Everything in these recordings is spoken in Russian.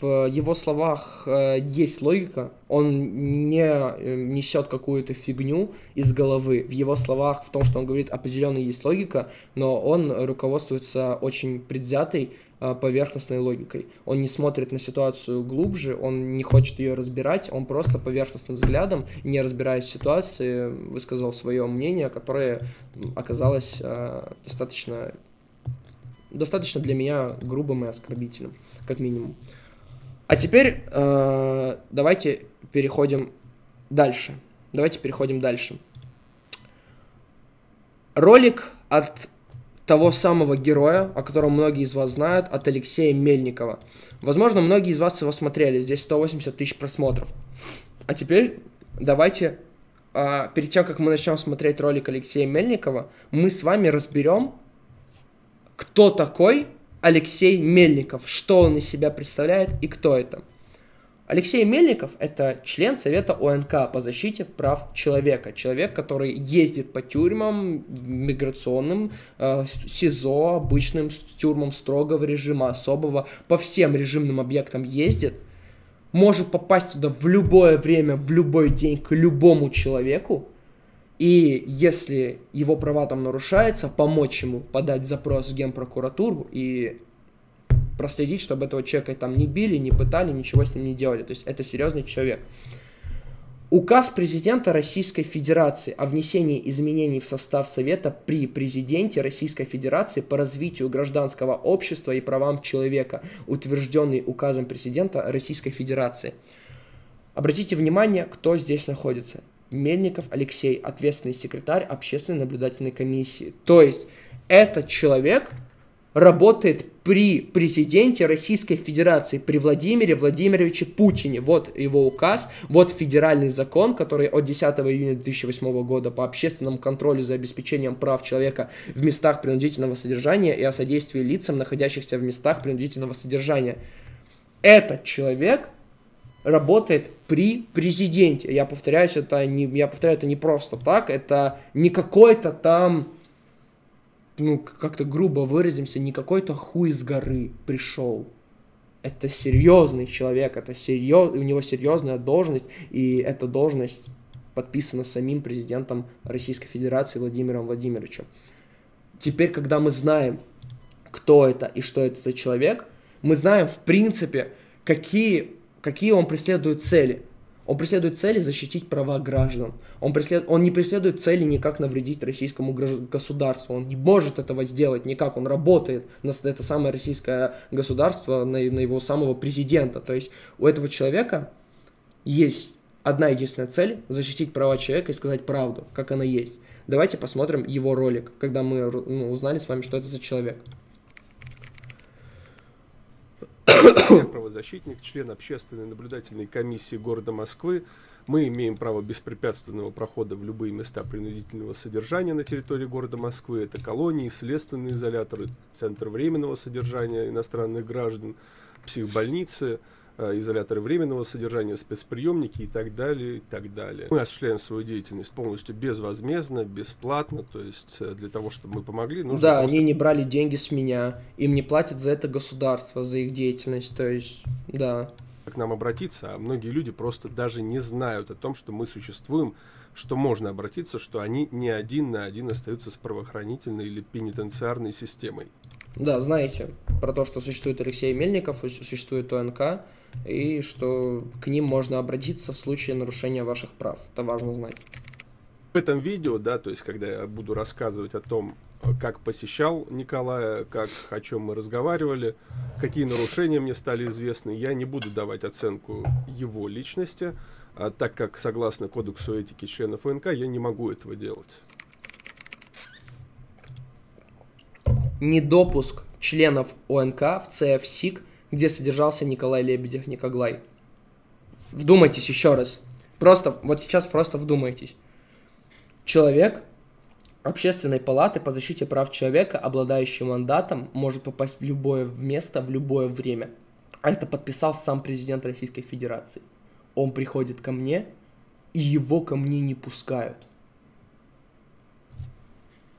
в его словах есть логика, он не несет какую-то фигню из головы. В его словах, в том, что он говорит, определенно есть логика, но он руководствуется очень предвзятой, поверхностной логикой. Он не смотрит на ситуацию глубже, он не хочет ее разбирать, он просто поверхностным взглядом, не разбираясь в ситуации, высказал свое мнение, которое оказалось достаточно для меня грубым и оскорбительным, как минимум. А теперь давайте переходим дальше. Ролик от того самого героя, о котором многие из вас знают, от Алексея Мельникова. Возможно, многие из вас его смотрели, здесь 180 тысяч просмотров. А теперь давайте, перед тем, как мы начнем смотреть ролик Алексея Мельникова, мы с вами разберем, кто такой Алексей Мельников, что он из себя представляет и кто это. Алексей Мельников – это член Совета ОНК по защите прав человека. Человек, который ездит по тюрьмам, миграционным, СИЗО, обычным тюрьмам строгого режима, особого, по всем режимным объектам ездит, может попасть туда в любое время, в любой день к любому человеку, и если его права там нарушаются, помочь ему подать запрос в Генпрокуратуру и проследить, чтобы этого человека там не били, не пытали, ничего с ним не делали. То есть это серьезный человек. Указ президента Российской Федерации о внесении изменений в состав Совета при президенте Российской Федерации по развитию гражданского общества и правам человека, утвержденный указом президента Российской Федерации. Обратите внимание, кто здесь находится. Мельников Алексей, ответственный секретарь Общественной наблюдательной комиссии. То есть этот человек работает при президенте Российской Федерации, при Владимире Владимировиче Путине. Вот его указ, вот федеральный закон, который от 10 июня 2008 года по общественному контролю за обеспечением прав человека в местах принудительного содержания и о содействии лицам, находящихся в местах принудительного содержания. Этот человек работает при президенте. Я повторяю, это не просто так, это не какой-то там, как-то грубо выразимся, не какой-то хуй с горы пришел. Это серьезный человек, у него серьезная должность, и эта должность подписана самим президентом Российской Федерации Владимиром Владимировичем. Теперь, когда мы знаем, кто это и что это за человек, мы знаем, в принципе, какие он преследует цели. Он преследует цели защитить права граждан. Он не преследует цели никак навредить российскому государству. Он не может этого сделать никак. Он работает на это самое российское государство, на его самого президента. То есть у этого человека есть одна единственная цель – защитить права человека и сказать правду, как она есть. Давайте посмотрим его ролик, когда мы узнали с вами, что это за человек. Я правозащитник, член общественной наблюдательной комиссии города Москвы. Мы имеем право беспрепятственного прохода в любые места принудительного содержания на территории города Москвы. Это колонии, следственные изоляторы, центр временного содержания иностранных граждан, психбольницы, изоляторы временного содержания, спецприемники и так далее, и так далее. Мы осуществляем свою деятельность полностью безвозмездно, бесплатно, то есть для того, чтобы мы помогли, нужно Да, просто... они не брали деньги с меня, им не платят за это государство, за их деятельность, то есть, да. К нам обратиться, а многие люди просто даже не знают о том, что мы существуем, что можно обратиться, что они не один на один остаются с правоохранительной или пенитенциарной системой. Да, знаете про то, что существует Алексей Мельников, существует ОНК, и что к ним можно обратиться в случае нарушения ваших прав. Это важно знать. В этом видео, да, то есть когда я буду рассказывать о том, как посещал Николая, о чем мы разговаривали, какие нарушения мне стали известны, я не буду давать оценку его личности, так как согласно Кодексу этики членов ОНК я не могу этого делать. Недопуск членов ОНК в ЦФ-СИК, где содержался Николай Лебедев Никоглай. Вдумайтесь еще раз. Вот сейчас просто вдумайтесь. Человек Общественной палаты по защите прав человека, обладающий мандатом, может попасть в любое место, в любое время. А это подписал сам президент Российской Федерации. Он приходит ко мне, и его ко мне не пускают.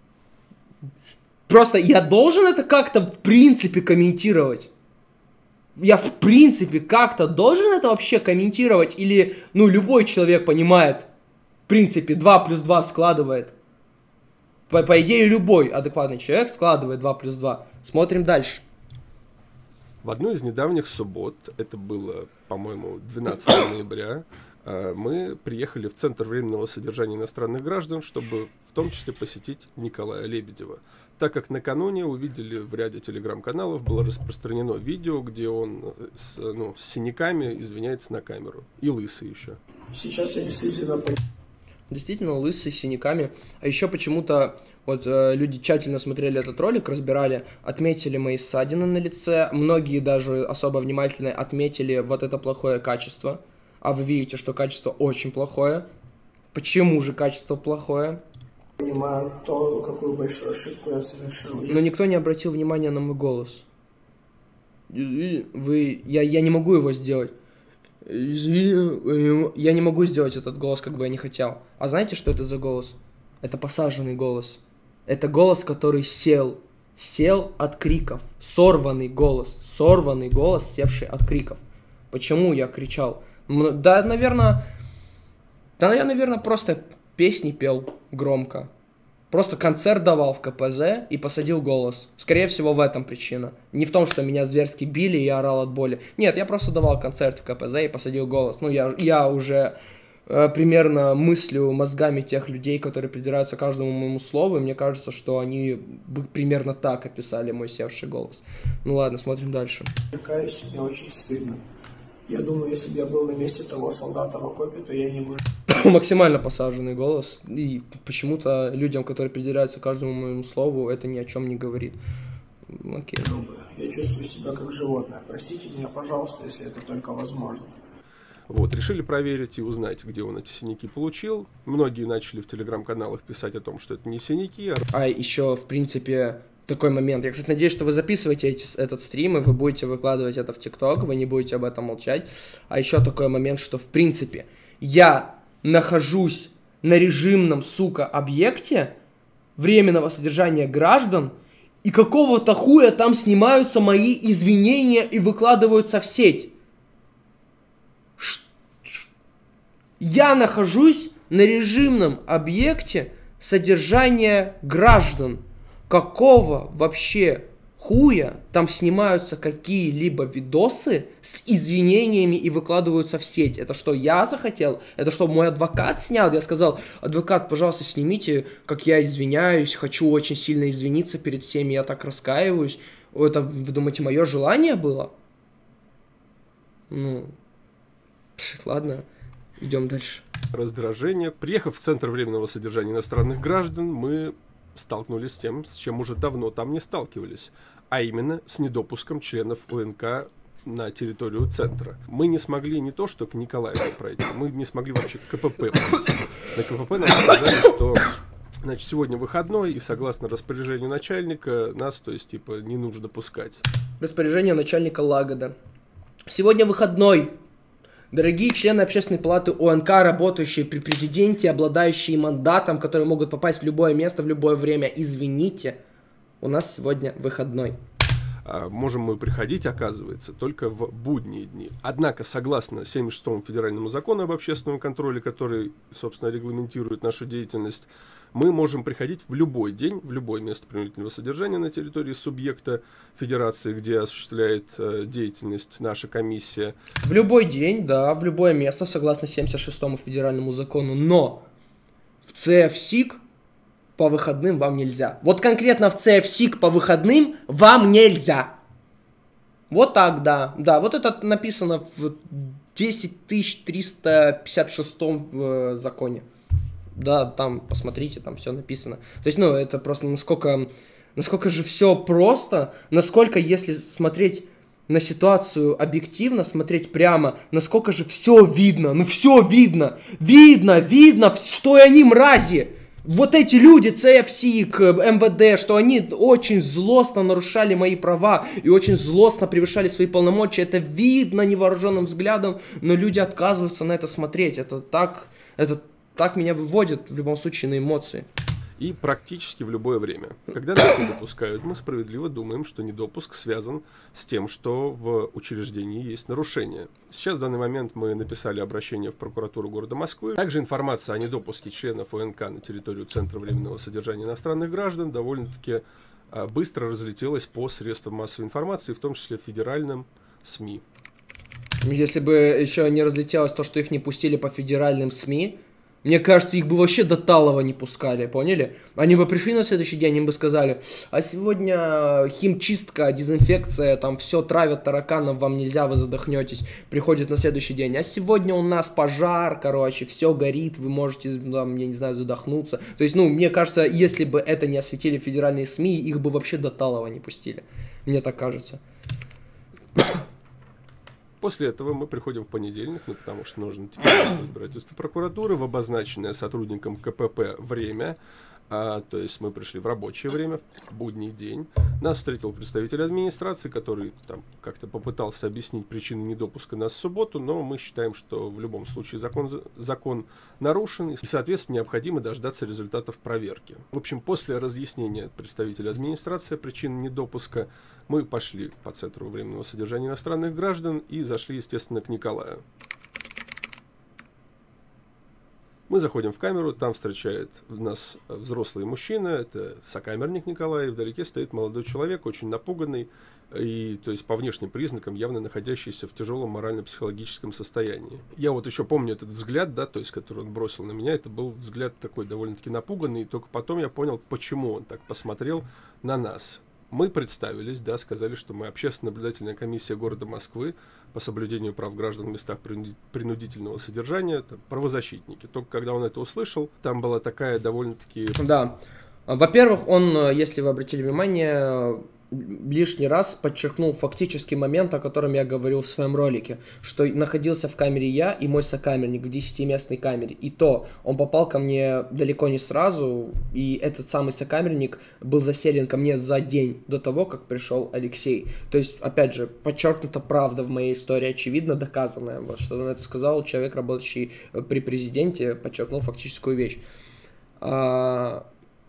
Просто я должен это как-то в принципе комментировать. Я в принципе как-то должен это вообще комментировать? Или, ну, любой человек понимает, в принципе, 2 плюс 2 складывает. По идее, любой адекватный человек складывает 2 плюс 2. Смотрим дальше. В одну из недавних суббот, это было, по-моему, 12 ноября, мы приехали в Центр временного содержания иностранных граждан, чтобы в том числе посетить Николая Лебедева. Так как накануне увидели в ряде телеграм-каналов, было распространено видео, где он с синяками извиняется на камеру. И лысый еще. Сейчас я действительно лысый, с синяками. А еще почему-то вот люди тщательно смотрели этот ролик, разбирали, отметили мои ссадины на лице. Многие даже особо внимательно отметили вот это плохое качество. А вы видите, что качество очень плохое. Почему же качество плохое? Понимаю то, какую большую ошибку я совершил. Но никто не обратил внимания на мой голос. Я не могу его сделать. Я не могу сделать этот голос, как бы я не хотел. А знаете, что это за голос? Это посаженный голос. Это голос, который сел от криков. Сорванный голос, севший от криков. Почему я кричал? Да, наверное, я, просто песни пел громко. Просто концерт давал в КПЗ и посадил голос. Скорее всего, в этом причина. Не в том, что меня зверски били и я орал от боли. Нет, я просто давал концерт в КПЗ и посадил голос. Ну, я уже примерно мыслю мозгами тех людей, которые придираются к каждому моему слову, и мне кажется, что они бы примерно так описали мой севший голос. Ну ладно, смотрим дальше. Каюсь, мне очень стыдно. Я думаю, если бы я был на месте того солдата в окопе, то я не выжил. Максимально посаженный голос. И почему-то людям, которые придираются к каждому моему слову, это ни о чем не говорит. Окей. Я чувствую себя как животное. Простите меня, пожалуйста, если это только возможно. Вот, решили проверить и узнать, где он эти синяки получил. Многие начали в телеграм-каналах писать о том, что это не синяки, а еще, в принципе, такой момент. Я, кстати, надеюсь, что вы записываете этот стрим, и вы будете выкладывать это в ТикТок, вы не будете об этом молчать. А еще такой момент, что, в принципе, я нахожусь на режимном, объекте временного содержания граждан, и какого-то хуя там снимаются мои извинения и выкладываются в сеть. Я нахожусь на режимном объекте содержания граждан. Какого вообще хуя там снимаются какие-либо видосы с извинениями и выкладываются в сеть? Это что, я захотел? Это что, мой адвокат снял? Я сказал: адвокат, пожалуйста, снимите, как я извиняюсь, хочу очень сильно извиниться перед всеми, я так раскаиваюсь. Это, вы думаете, мое желание было? Ну, ладно, идем дальше. Раздражение. Приехав в Центр временного содержания иностранных граждан, мы столкнулись с тем, с чем уже давно там не сталкивались, а именно с недопуском членов УНК на территорию центра. Мы не смогли не то, что к Николаеву пройти, мы не смогли вообще к КПП пройти. На КПП нам сказали, что сегодня выходной, и согласно распоряжению начальника, нас, то есть, типа, не нужно пускать. Распоряжение начальника Лагода. Сегодня выходной. Дорогие члены Общественной палаты УНК, работающие при президенте, обладающие мандатом, которые могут попасть в любое место, в любое время, извините, у нас сегодня выходной. Можем мы приходить, оказывается, только в будние дни. Однако, согласно 76-му федеральному закону об общественном контроле, который, собственно, регламентирует нашу деятельность, мы можем приходить в любой день, в любое место принудительного содержания на территории субъекта федерации, где осуществляет деятельность наша комиссия. В любой день, да, в любое место, согласно 76-му федеральному закону, но в ЦФСИК по выходным вам нельзя. Вот конкретно в ЦФСИК по выходным вам нельзя. Вот так, да. Да, вот это написано в 10356 законе. Да, там, посмотрите, там все написано. То есть, ну, это просто насколько же все просто, насколько, если смотреть на ситуацию объективно, смотреть прямо, насколько же все видно, ну все видно, видно, что и они мрази. Вот эти люди, ЦФСИК, МВД, что они очень злостно нарушали мои права и очень злостно превышали свои полномочия, это видно невооруженным взглядом, но люди отказываются на это смотреть, это так меня выводит в любом случае на эмоции. и практически в любое время. Когда нас не допускают, мы справедливо думаем, что недопуск связан с тем, что в учреждении есть нарушение. Сейчас в данный момент мы написали обращение в прокуратуру города Москвы. Также информация о недопуске членов ОНК на территорию Центра временного содержания иностранных граждан довольно-таки быстро разлетелась по средствам массовой информации, в том числе федеральным СМИ. Если бы еще не разлетелось то, что их не пустили по федеральным СМИ, мне кажется, их бы вообще до Талова не пускали, поняли? Они бы пришли на следующий день, им бы сказали: а сегодня химчистка, дезинфекция, там все травят тараканов, вам нельзя, вы задохнетесь. Приходит на следующий день: а сегодня у нас пожар, короче, все горит, вы можете, там, я не знаю, задохнуться. То есть, ну, мне кажется, если бы это не осветили федеральные СМИ, их бы вообще до Талова не пустили. Мне так кажется. После этого мы приходим в понедельник, ну, потому что нужно теперь разбирательство прокуратуры в обозначенное сотрудником КПП время. То есть мы пришли в рабочее время, в будний день. Нас встретил представитель администрации, который там как-то попытался объяснить причины недопуска нас в субботу, но мы считаем, что в любом случае закон нарушен, и, соответственно, необходимо дождаться результатов проверки. В общем, после разъяснения представителя администрации причин недопуска мы пошли по Центру временного содержания иностранных граждан и зашли, естественно, к Николаю. Мы заходим в камеру, там встречает нас взрослый мужчина, это сокамерник Николай, и вдалеке стоит молодой человек, очень напуганный, и, то есть по внешним признакам явно находящийся в тяжелом морально-психологическом состоянии. Я вот еще помню этот взгляд, да, то есть который он бросил на меня, это был взгляд такой довольно-таки напуганный, и только потом я понял, почему он так посмотрел на нас. Мы представились, да, сказали, что мы общественно-наблюдательная комиссия города Москвы по соблюдению прав граждан в местах принудительного содержания, там, правозащитники. Только когда он это услышал, там была такая довольно-таки... Да. Во-первых, он, если вы обратили внимание, лишний раз подчеркнул фактический момент, о котором я говорил в своем ролике, что находился в камере я и мой сокамерник в 10-местной камере. И то он попал ко мне далеко не сразу, и этот самый сокамерник был заселен ко мне за день до того, как пришел Алексей. То есть, опять же, подчеркнута правда в моей истории, очевидно доказанная. Вот что он это сказал, человек, работающий при президенте, подчеркнул фактическую вещь. Я,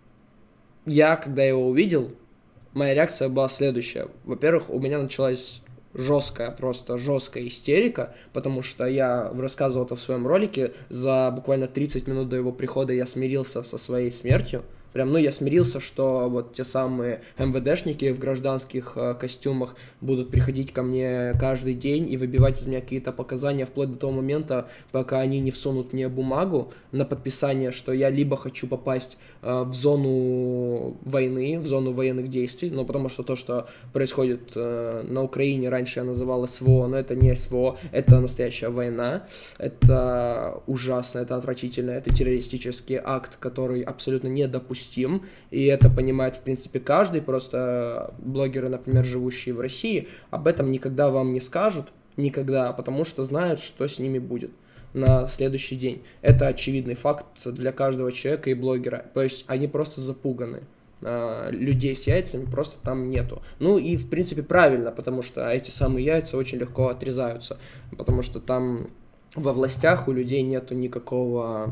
когда его увидел, моя реакция была следующая. Во-первых, у меня началась просто жесткая истерика, потому что я рассказывал это в своем ролике. За буквально 30 минут до его прихода я смирился со своей смертью. Прям, я смирился, что вот те самые МВДшники в гражданских костюмах будут приходить ко мне каждый день и выбивать из меня какие-то показания вплоть до того момента, пока они не всунут мне бумагу на подписание, что я либо хочу попасть в зону войны, в зону военных действий, потому что то, что происходит на Украине, раньше я называл СВО, но это не СВО, это настоящая война, это ужасно, это отвратительно, это террористический акт, который абсолютно недопустим. И это понимает, в принципе, каждый, просто блогеры, например, живущие в России, об этом никогда вам не скажут, никогда, потому что знают, что с ними будет на следующий день. Это очевидный факт для каждого человека и блогера, то есть они просто запуганы. Людей с яйцами просто там нету. И, в принципе, правильно, потому что эти самые яйца очень легко отрезаются, потому что там во властях у людей нету никакого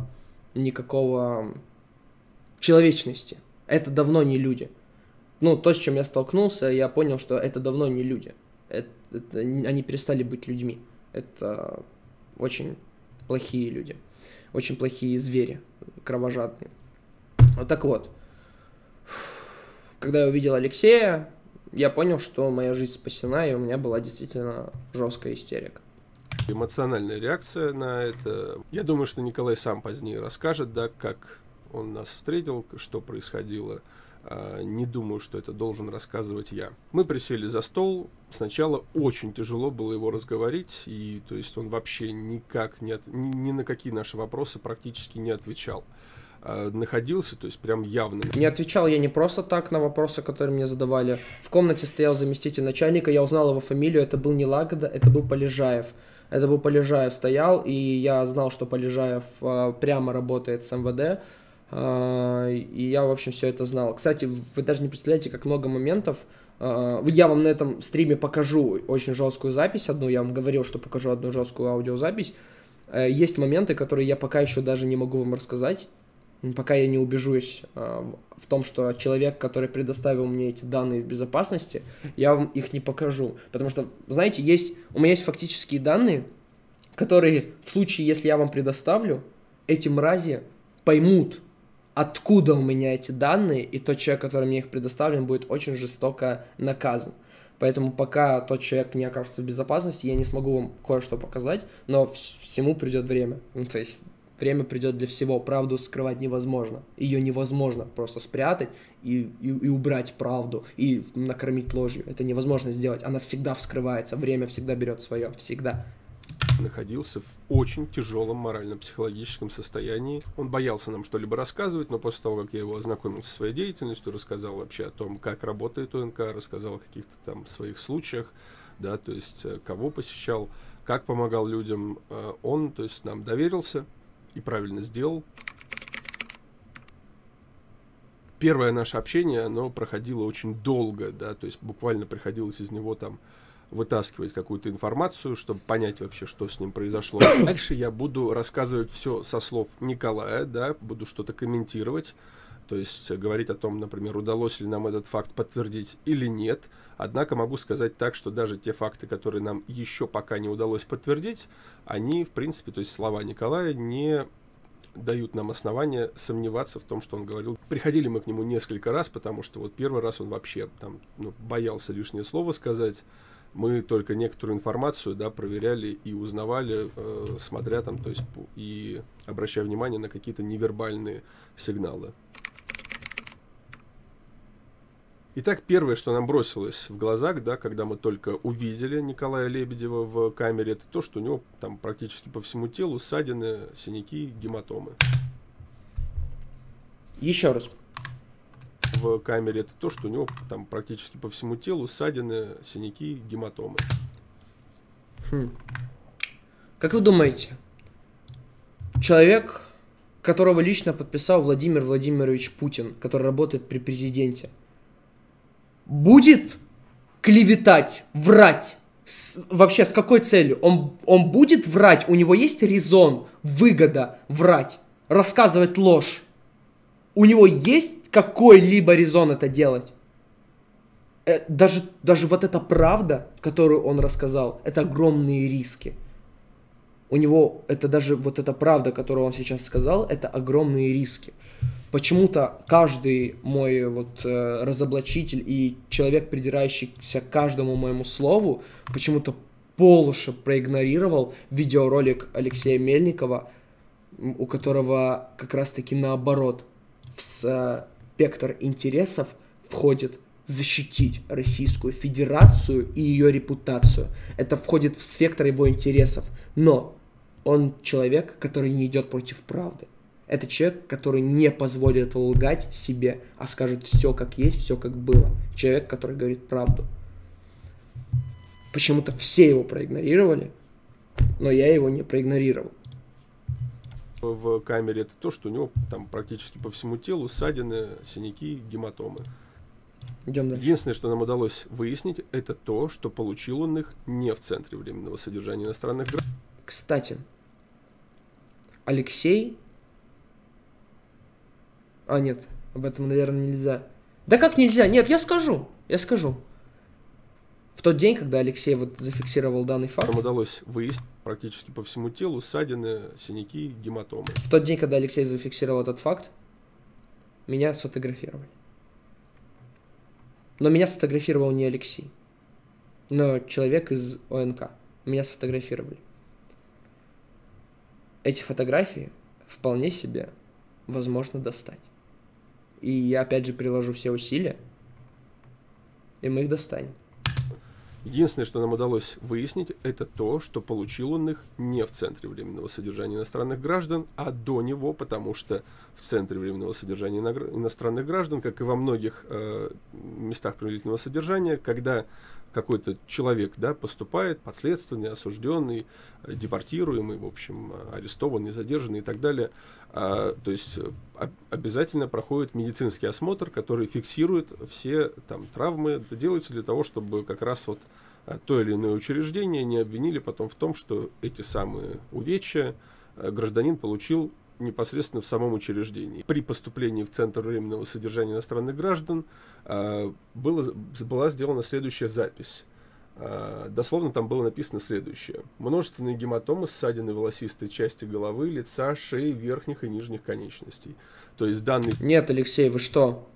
человечности. Это давно не люди. То, с чем я столкнулся, я понял, что это давно не люди. Они перестали быть людьми. Это очень плохие люди. Очень плохие звери, кровожадные. Вот так вот. Когда я увидел Алексея, я понял, что моя жизнь спасена, и у меня была действительно жесткая истерика. Эмоциональная реакция на это. Я думаю, что Николай сам позднее расскажет, да, как он нас встретил, что происходило. Не думаю, что это должен рассказывать я. Мы присели за стол. Сначала очень тяжело было его разговорить, и то есть он вообще никак ни на какие наши вопросы практически не отвечал. Находился, то есть прям явно. Не отвечал я не просто так на вопросы, которые мне задавали. В комнате стоял заместитель начальника, я узнал его фамилию, это был не Лагода, это был Полежаев. Это был Полежаев стоял, и я знал, что Полежаев прямо работает с МВД. И я, в общем, все это знал. Кстати, вы даже не представляете, как много моментов. Я вам на этом стриме покажу очень жесткую запись одну. Я вам говорил, что покажу одну жесткую аудиозапись. Есть моменты, которые я пока еще даже не могу вам рассказать. пока я не убежусь в том, что человек, который предоставил мне эти данные в безопасности, я вам их не покажу. Потому что, знаете, у меня есть фактические данные, которые в случае, если я вам предоставлю, эти мрази поймут, откуда у меня эти данные, и тот человек, который мне их предоставлен, будет очень жестоко наказан. Поэтому пока тот человек не окажется в безопасности, я не смогу вам кое-что показать, но всему придет время. То есть время придет для всего, правду скрывать невозможно. Ее невозможно просто спрятать и убрать правду, и накормить ложью. Это невозможно сделать, она всегда вскрывается, время всегда берет свое, всегда. Находился в очень тяжелом морально-психологическом состоянии. Он боялся нам что-либо рассказывать, но после того, как я его ознакомил со своей деятельностью, рассказал вообще о том, как работает ОНК, рассказал о каких-то там своих случаях, да, то есть кого посещал, как помогал людям, он, то есть, нам доверился и правильно сделал. Первое наше общение, оно проходило очень долго, да, то есть буквально приходилось из него там вытаскивать какую-то информацию, чтобы понять вообще, что с ним произошло. Дальше я буду рассказывать все со слов Николая, да, буду что-то комментировать, то есть говорить о том, например, удалось ли нам этот факт подтвердить или нет. Однако могу сказать так, что даже те факты, которые нам еще пока не удалось подтвердить, они, в принципе, то есть слова Николая не дают нам основания сомневаться в том, что он говорил. Приходили мы к нему несколько раз, потому что вот первый раз он вообще там, боялся лишнее слово сказать. Мы только некоторую информацию, да, проверяли и узнавали, смотря там, то есть и обращая внимание на какие-то невербальные сигналы. Итак, первое, что нам бросилось в глаза, да, когда мы только увидели Николая Лебедева в камере, это то, что у него там практически по всему телу ссадины, синяки, гематомы. Еще раз. В камере это то, что у него там практически по всему телу ссадины, синяки, гематомы. Как вы думаете, человек, которого лично подписал Владимир Владимирович Путин, который работает при президенте, будет клеветать, врать? Вообще, с какой целью? Он будет врать? У него есть резон, выгода врать, рассказывать ложь? У него есть какой-либо резон это делать? Даже вот эта правда, которую он рассказал, это огромные риски. У него, это даже вот эта правда, которую он сейчас сказал, это огромные риски. Почему-то каждый мой разоблачитель и человек, придирающийся к каждому моему слову, почему-то полуши проигнорировал видеоролик Алексея Мельникова, у которого как раз-таки наоборот в спектр интересов входит защитить Российскую Федерацию и ее репутацию. Это входит в спектр его интересов. Но он человек, который не идет против правды. Это человек, который не позволит лгать себе, а скажет все как есть, все как было. Человек, который говорит правду. Почему-то все его проигнорировали, но я его не проигнорировал. В камере это то, что у него там практически по всему телу ссадины, синяки, гематомы. Идем дальше. Единственное, что нам удалось выяснить, это то, что получил он их не в Центре временного содержания иностранных граждан. Кстати, Алексей... нет, об этом, наверное, нельзя. Да как нельзя? Нет, я скажу. В тот день, когда Алексей зафиксировал данный факт... Нам удалось выяснить практически по всему телу ссадины, синяки, гематомы. В тот день, когда Алексей зафиксировал этот факт, меня сфотографировали. Но меня сфотографировал не Алексей, но человек из ОНК. Меня сфотографировали. Эти фотографии вполне себе возможно достать. И я опять же приложу все усилия, и мы их достанем. Единственное, что нам удалось выяснить, это то, что получил он их не в Центре временного содержания иностранных граждан, а до него, потому что в Центре временного содержания иностранных граждан, как и во многих местах принудительного содержания, когда какой-то человек, да, поступает, подследственный, осужденный, депортируемый, в общем, арестованный, задержанный и так далее, то есть обязательно проходит медицинский осмотр, который фиксирует все там травмы. Это делается для того, чтобы как раз вот то или иное учреждение не обвинили потом в том, что эти самые увечья гражданин получил непосредственно в самом учреждении. При поступлении в Центр временного содержания иностранных граждан была сделана следующая запись. Дословно там было написано следующее. Множественные гематомы, ссадины волосистой части головы, лица, шеи, верхних и нижних конечностей. То есть данный... Нет, Алексей, вы что?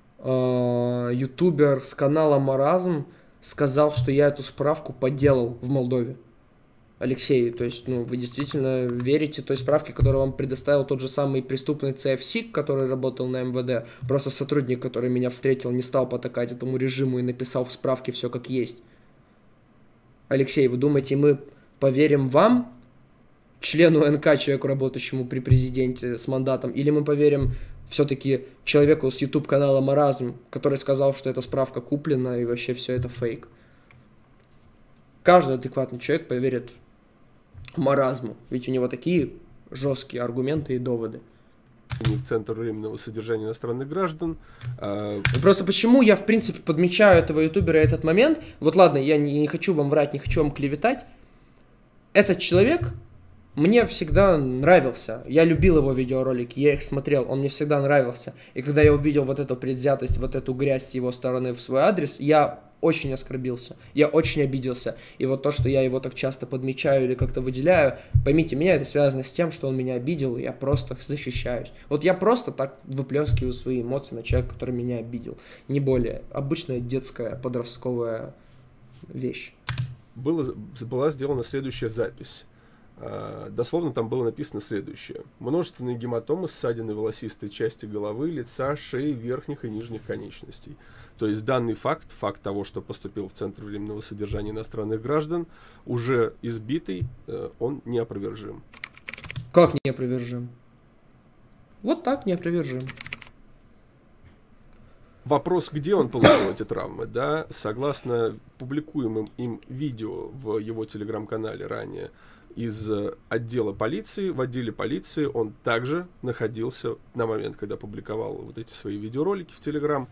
Ютубер с канала Маразм сказал, что я эту справку подделал в Молдове. Алексей, то есть, вы действительно верите той справке, которую вам предоставил тот же самый преступный ЦФСИК, который работал на МВД, просто сотрудник, который меня встретил, не стал потакать этому режиму и написал в справке все как есть. Алексей, вы думаете, мы поверим вам, члену НК, человеку, работающему при президенте с мандатом, или мы поверим все-таки человеку с YouTube-канала Маразм, который сказал, что эта справка куплена и вообще все это фейк? Каждый адекватный человек поверит Маразму, ведь у него такие жесткие аргументы и доводы. В Центр временного содержания иностранных граждан. Просто почему я, в принципе, подмечаю этого ютубера и этот момент? Вот ладно, я не хочу вам врать, не хочу вам клеветать. Этот человек мне всегда нравился. Я любил его видеоролики, я их смотрел, он мне всегда нравился. И когда я увидел вот эту предвзятость, вот эту грязь с его стороны в свой адрес, я очень оскорбился, я очень обиделся. И вот то, что я его так часто подмечаю или как-то выделяю, поймите меня, это связано с тем, что он меня обидел, и я просто защищаюсь. Вот я просто так выплескиваю свои эмоции на человека, который меня обидел. Не более. Обычная детская подростковая вещь. Была сделана следующая запись. Дословно там было написано следующее. Множественные гематомы, ссадины волосистой части головы, лица, шеи, верхних и нижних конечностей. То есть данный факт того, что поступил в Центр временного содержания иностранных граждан, уже избитый, он неопровержим. Как неопровержим? Вот так неопровержим. Вопрос, где он получил эти травмы, да, согласно публикуемым им видео в его телеграм-канале ранее, из отдела полиции, в отделе полиции он также находился на момент, когда публиковал вот эти свои видеоролики в Телеграм.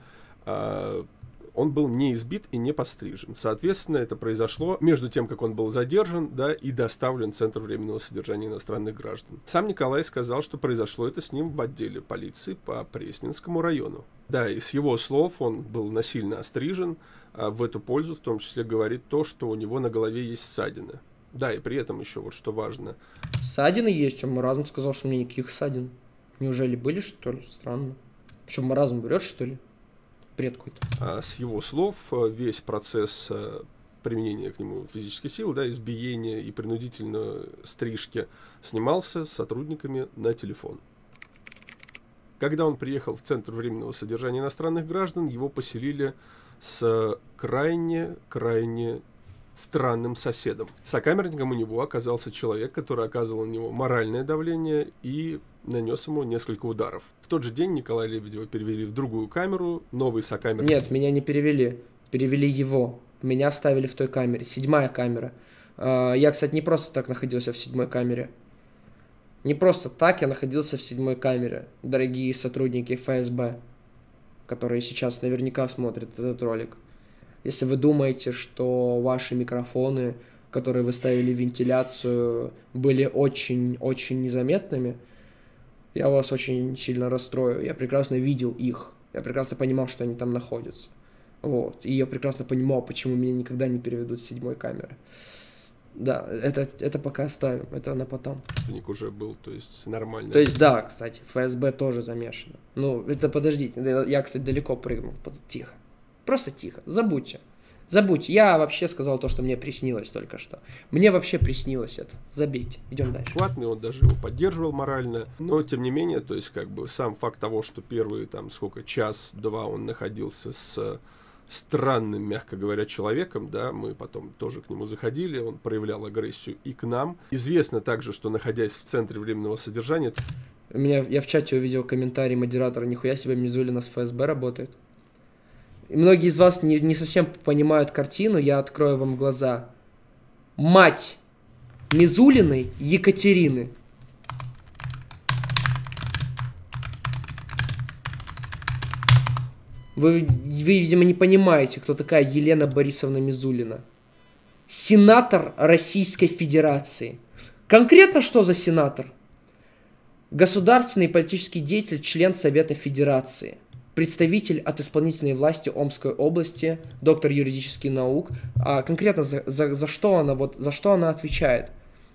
Он был не избит и не подстрижен. Соответственно, это произошло между тем, как он был задержан, да, и доставлен в Центр временного содержания иностранных граждан. Сам Николай сказал, что произошло это с ним в отделе полиции по Пресненскому району. Да, и с его слов он был насильно острижен. В эту пользу в том числе говорит то, что у него на голове есть ссадины. Да, и при этом еще вот что важно. Ссадины есть, а Маразм сказал, что у меня никаких ссадин. Неужели были, что ли? Странно. Причем Маразм врет, что ли? Бред какой-то. С его слов, весь процесс применения к нему физической силы, да, избиения и принудительной стрижки снимался сотрудниками на телефон. Когда он приехал в Центр временного содержания иностранных граждан, его поселили с крайне странным соседом. Сокамерником у него оказался человек, который оказывал на него моральное давление и нанес ему несколько ударов. В тот же день Николая Лебедева перевели в другую камеру, новый сокамерник... Нет, меня не перевели. Перевели его. Меня оставили в той камере. 7-я камера. Я, кстати, не просто так находился в 7-й камере. Не просто так я находился в 7-й камере, дорогие сотрудники ФСБ, которые сейчас наверняка смотрят этот ролик. Если вы думаете, что ваши микрофоны, которые вы ставили в вентиляцию, были очень-очень незаметными, я вас очень сильно расстрою. Я прекрасно видел их. Я прекрасно понимал, что они там находятся. Вот. И я прекрасно понимал, почему меня никогда не переведут с 7-й камеры. Да, это пока оставим. Это на потом. Ник уже был, то есть нормально. То есть да, кстати, ФСБ тоже замешано. Ну, это подождите. Я, кстати, далеко прыгнул. Тихо. Просто тихо. Забудьте. Забудьте. Я вообще сказал то, что мне приснилось только что. Мне вообще приснилось это. Забейте. Идем дальше. Он даже его поддерживал морально. Но, тем не менее, то есть, как бы, сам факт того, что первые, там, час-два он находился с странным, мягко говоря, человеком, да, мы потом тоже к нему заходили, он проявлял агрессию и к нам. Известно также, что, находясь в Центре временного содержания... Я в чате увидел комментарий модератора: нихуя себе, Мизулина с ФСБ работает. И многие из вас не совсем понимают картину, я открою вам глаза. Мать Мизулиной Екатерины. Вы, видимо, не понимаете, кто такая Елена Борисовна Мизулина. Сенатор Российской Федерации. Конкретно что за сенатор? Государственный и политический деятель, член Совета Федерации. Представитель от исполнительной власти Омской области, доктор юридических наук. А конкретно за что она отвечает?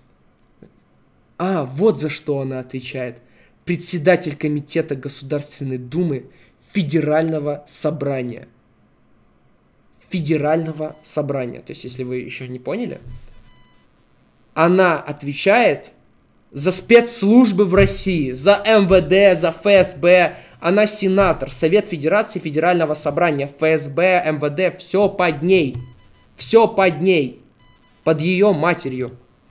Вот за что она отвечает. Председатель комитета Государственной Думы Федерального собрания. Федерального собрания. То есть, если вы еще не поняли, она отвечает за спецслужбы в России, за МВД, за ФСБ. Она сенатор, Совет Федерации Федерального собрания, ФСБ, МВД, все под ней. Все под ней. Под ее матерью.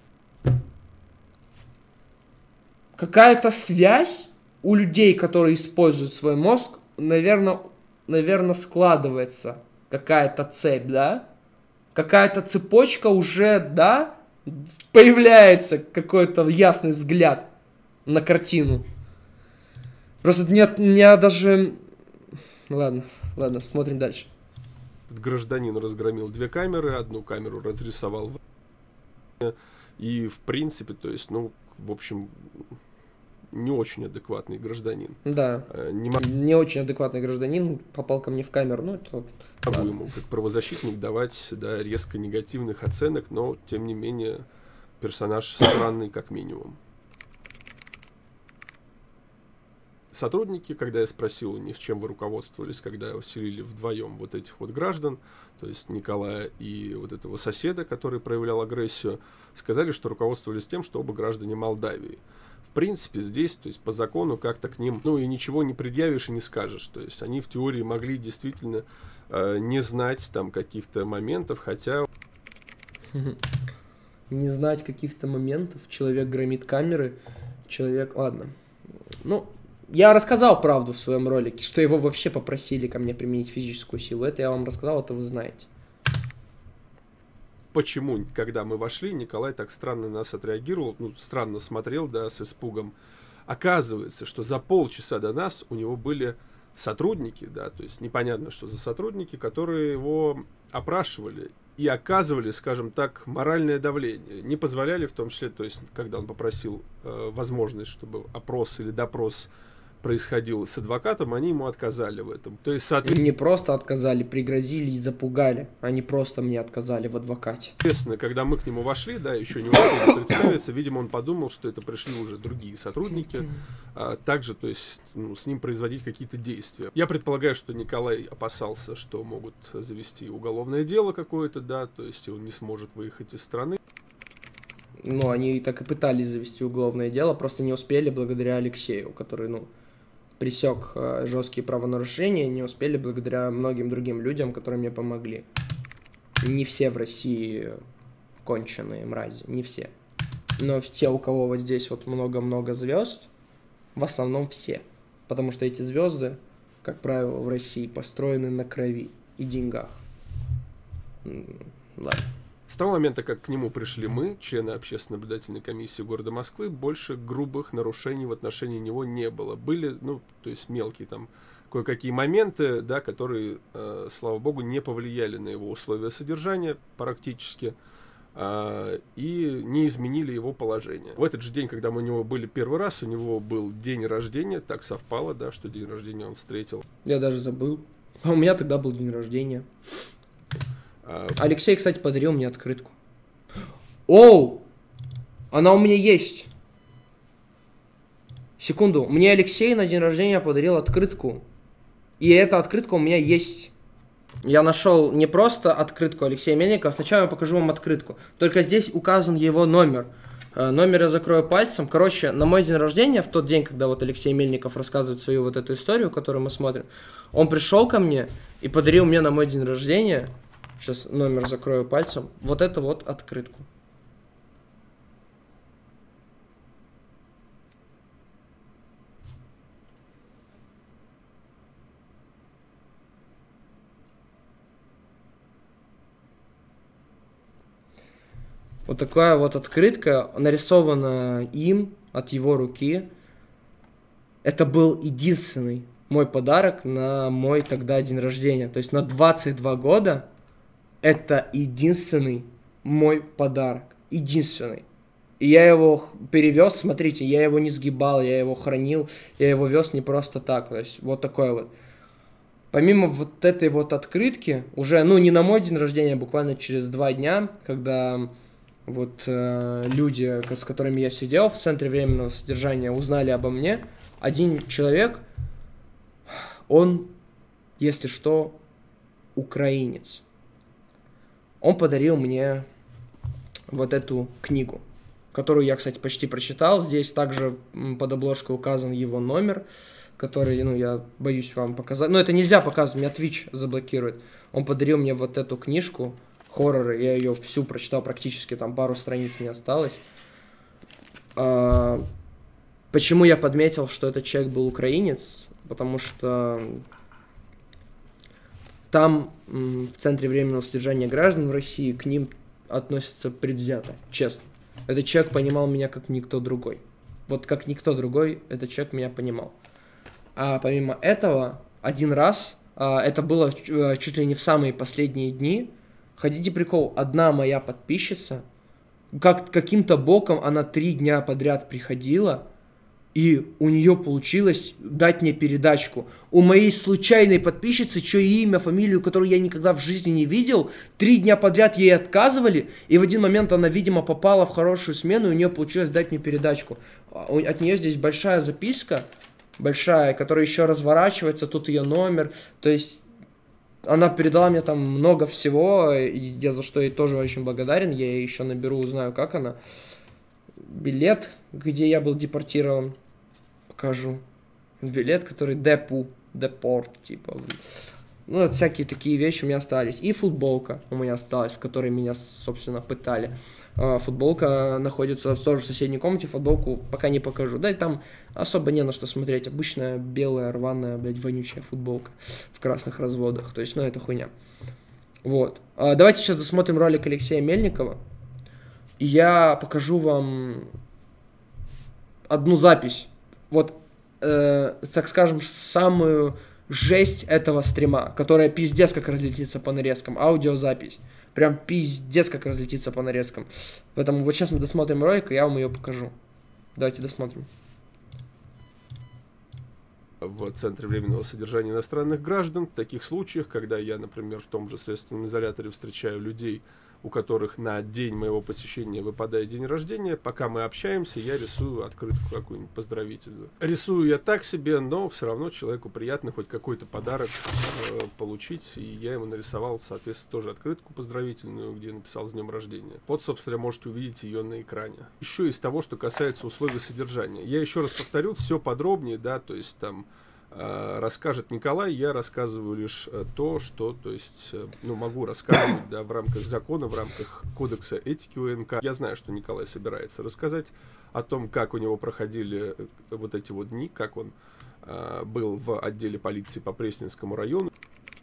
Какая-то связь у людей, которые используют свой мозг, наверное, складывается. Какая-то цепь, да? Какая-то цепочка уже, да? Появляется какой-то ясный взгляд на картину. Просто нет, меня даже... Ладно, смотрим дальше. Гражданин разгромил 2 камеры, одну камеру разрисовал. И, в принципе, то есть, в общем, не очень адекватный гражданин. Да, не очень адекватный гражданин попал ко мне в камеру. Это... Могу ему, как правозащитник, давать резко негативных оценок, но, тем не менее, персонаж странный, как минимум. Сотрудники, когда я спросил у них, чем вы руководствовались, когда вселили вдвоем вот этих вот граждан, то есть Николая и вот этого соседа, который проявлял агрессию, сказали, что руководствовались тем, что оба граждане Молдавии. В принципе, здесь, то есть по закону, как-то к ним, и ничего не предъявишь и не скажешь. То есть они в теории могли действительно не знать там каких-то моментов, хотя... Не знать каких-то моментов. Человек громит камеры. Ладно. Я рассказал правду в своем ролике, что его вообще попросили ко мне применить физическую силу. Это я вам рассказал, это вы знаете. Почему, когда мы вошли, Николай так странно на нас отреагировал, странно смотрел, да, с испугом. Оказывается, что за полчаса до нас у него были сотрудники, да, то есть непонятно, что за сотрудники, которые его опрашивали и оказывали, скажем так, моральное давление. Не позволяли, в том числе, то есть, когда он попросил возможность, чтобы опрос или допрос происходил с адвокатом, они ему отказали в этом. То есть, не просто отказали, пригрозили и запугали. Они просто мне отказали в адвокате. Соответственно, когда мы к нему вошли, да, еще не успели представиться, видимо, он подумал, что это пришли уже другие сотрудники, также, то есть, с ним производить какие-то действия. Я предполагаю, что Николай опасался, что могут завести уголовное дело какое-то, да, то есть он не сможет выехать из страны. Они так и пытались завести уголовное дело, просто не успели благодаря Алексею, который, пресек жесткие правонарушения, не успели благодаря многим другим людям, которые мне помогли. Не все в России конченые мрази, не все. Но те, у кого вот здесь вот много-много звезд, в основном все. Потому что эти звезды, как правило, в России построены на крови и деньгах. Ладно. С того момента, как к нему пришли мы, члены общественной наблюдательной комиссии города Москвы, больше грубых нарушений в отношении него не было. Были, то есть мелкие там кое-какие моменты, да, которые, слава богу, не повлияли на его условия содержания практически и не изменили его положение. В этот же день, когда мы у него были первый раз, у него был день рождения, так совпало, да, что день рождения он встретил. Я даже забыл. У меня тогда был день рождения. Алексей, кстати, подарил мне открытку. Оу! Она у меня есть. Секунду. Мне Алексей на день рождения подарил открытку. И эта открытка у меня есть. Я нашел не просто открытку Алексея Мельникова. Сначала я покажу вам открытку. Только здесь указан его номер. Номер я закрою пальцем. Короче, на мой день рождения, в тот день, когда вот Алексей Мельников рассказывает свою вот эту историю, которую мы смотрим, он пришел ко мне и подарил мне на мой день рождения... Сейчас номер закрою пальцем. Вот это вот открытку. Вот такая вот открытка, нарисована им от его руки. Это был единственный мой подарок на мой тогда день рождения. То есть на 22 года... Это единственный мой подарок. Единственный. И я его перевез, смотрите, я его не сгибал, я его хранил, я его вез не просто так, то есть вот такой вот. Помимо вот этой вот открытки, уже, ну, не на мой день рождения, а буквально через 2 дня, когда вот люди, с которыми я сидел в центре временного содержания, узнали обо мне, один человек, он, если что, украинец. Он подарил мне вот эту книгу, которую я, кстати, почти прочитал. Здесь также под обложкой указан его номер, который, ну, я боюсь вам показать. Но это нельзя показывать, меня Twitch заблокирует. Он подарил мне вот эту книжку, хорроры, я ее всю прочитал практически, там пару страниц не осталось. Почему я подметил, что этот человек был украинец? Потому что там, в Центре временного содержания граждан в России, к ним относятся предвзято, честно. Этот человек понимал меня как никто другой. Вот как никто другой этот человек меня понимал. А помимо этого, один раз, это было чуть ли не в самые последние дни, хотите прикол, одна моя подписчица, каким-то боком она 3 дня подряд приходила, и у нее получилось дать мне передачку. У моей случайной подписчицы, чье имя, фамилию, которую я никогда в жизни не видел, 3 дня подряд ей отказывали, и в один момент она, видимо, попала в хорошую смену, и у нее получилось дать мне передачку. От нее здесь большая записка, большая, которая еще разворачивается, тут ее номер, то есть она передала мне там много всего, и я за что ей тоже очень благодарен, я ей еще наберу, узнаю, как она. Билет, где я был депортирован, покажу. Билет, который депорт, типа. Ну, вот всякие такие вещи у меня остались. И футболка у меня осталась, в которой меня, собственно, пытали. Футболка находится тоже в соседней комнате, футболку пока не покажу. Да, и там особо не на что смотреть. Обычная белая, рваная, блядь, вонючая футболка в красных разводах. То есть, ну, это хуйня. Вот. Давайте сейчас досмотрим ролик Алексея Мельникова. И я покажу вам одну запись. Вот, так скажем, самую жесть этого стрима, которая пиздец как разлетится по нарезкам. Аудиозапись. Прям пиздец как разлетится по нарезкам. Поэтому вот сейчас мы досмотрим ролик, и я вам ее покажу. Давайте досмотрим. В Центре временного содержания иностранных граждан, в таких случаях, когда я, например, в том же следственном изоляторе встречаю людей, у которых на день моего посещения выпадает день рождения, пока мы общаемся, я рисую открытку какую-нибудь поздравительную. Рисую я так себе, но все равно человеку приятно хоть какой-то подарок получить, и я ему нарисовал, соответственно, тоже открытку поздравительную, где написал «С днем рождения». Вот, собственно, можете увидеть ее на экране. Еще из того, что касается условий содержания. Я еще раз повторю, все подробнее, да, то есть там расскажет Николай, я рассказываю лишь то, что, то есть, ну, могу рассказывать, да, в рамках закона, в рамках кодекса этики УНК. Я знаю, что Николай собирается рассказать о том, как у него проходили вот эти вот дни, как он был в отделе полиции по Пресненскому району.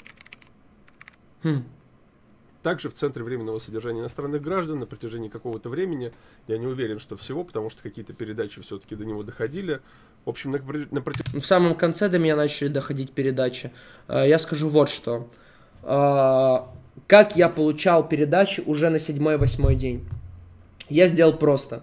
Также в Центре временного содержания иностранных граждан на протяжении какого-то времени, я не уверен, что всего, потому что какие-то передачи все-таки до него доходили. В общем, в самом конце до меня начали доходить передачи. Я скажу вот что. Как я получал передачи уже на 7-8 день. Я сделал просто.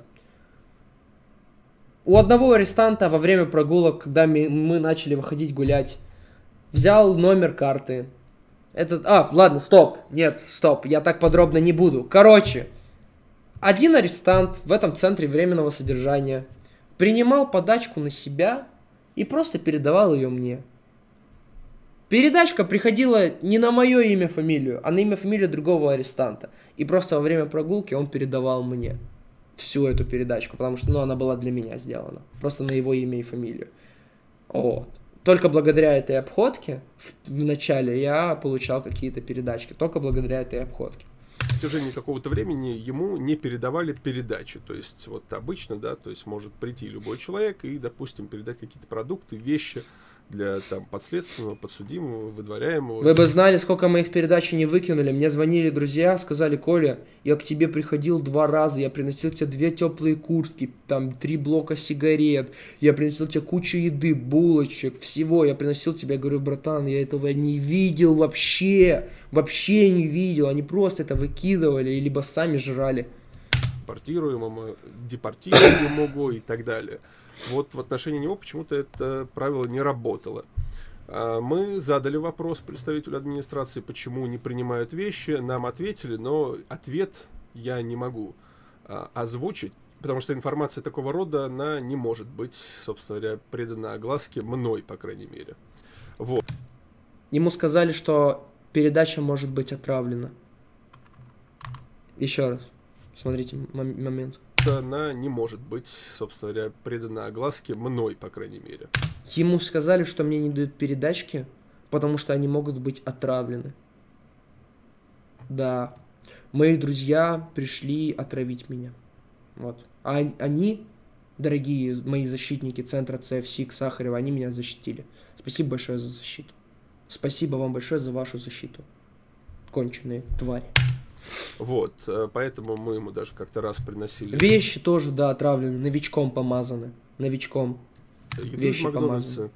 У одного арестанта во время прогулок, когда мы начали выходить гулять, взял номер карты. Ладно, стоп. Нет, стоп, я так подробно не буду. Короче, один арестант в этом центре временного содержания принимал подачку на себя и просто передавал ее мне. Передачка приходила не на мое имя, фамилию, а на имя, фамилию другого арестанта. И просто во время прогулки он передавал мне всю эту передачку, потому что, ну, она была для меня сделана. Просто на его имя и фамилию. Вот. Только благодаря этой обходке в начале я получал какие-то передачки. Только благодаря этой обходке. В протяжении какого-то времени ему не передавали передачи. То есть, вот обычно, да, то есть может прийти любой человек и, допустим, передать какие-то продукты, вещи для там подследственного, подсудимого, выдворяемого. Вы бы знали, сколько моих передач не выкинули. Мне звонили друзья, сказали: Коля, я к тебе приходил 2 раза, я приносил тебе 2 теплые куртки, там 3 блока сигарет, я приносил тебе кучу еды, булочек, всего. Я приносил тебе, я говорю: братан, я этого не видел вообще не видел. Они просто это выкидывали, либо сами жрали. депортируемому и так далее. Вот в отношении него почему-то это правило не работало. Мы задали вопрос представителю администрации, почему не принимают вещи, нам ответили, но ответ я не могу озвучить, потому что информация такого рода, она не может быть, собственно говоря, предана огласке мной, по крайней мере. Вот. Ему сказали, что передача может быть отравлена. Еще раз. Смотрите момент. Она не может быть, собственно говоря, предана огласке мной, по крайней мере. Ему сказали, что мне не дают передачки, потому что они могут быть отравлены. Да. Мои друзья пришли отравить меня. Вот. А они, дорогие мои защитники центра CFC Сахарева, они меня защитили. Спасибо большое за защиту. Спасибо вам большое за вашу защиту. Конченые твари. Вот, поэтому мы ему даже как-то раз приносили... Вещи тоже, да, отравлены, новичком помазаны. Новичком. Вещи помазаны.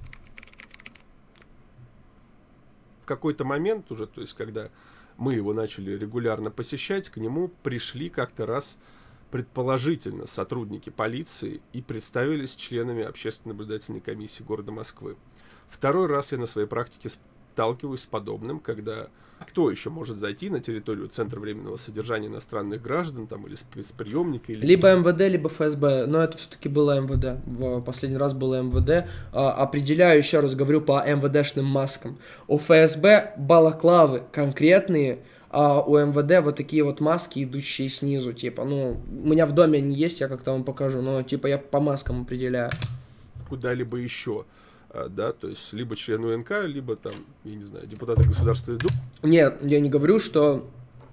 В какой-то момент уже, то есть когда мы его начали регулярно посещать, к нему пришли как-то раз предположительно сотрудники полиции и представились членами общественной наблюдательной комиссии города Москвы. Второй раз я на своей практике сталкиваюсь с подобным, когда кто еще может зайти на территорию Центра временного содержания иностранных граждан, там, или спецприемника, или... Либо МВД, либо ФСБ, но это все-таки было МВД, в последний раз было МВД. Определяю, еще раз говорю, по МВДшным маскам. У ФСБ балаклавы конкретные, а у МВД вот такие вот маски, идущие снизу, типа, ну, у меня в доме они есть, я как-то вам покажу, но, типа, я по маскам определяю. Куда-либо еще. Да, то есть либо член УНК, либо там, я не знаю, депутаты Государственной Думы. Нет, я не говорю, что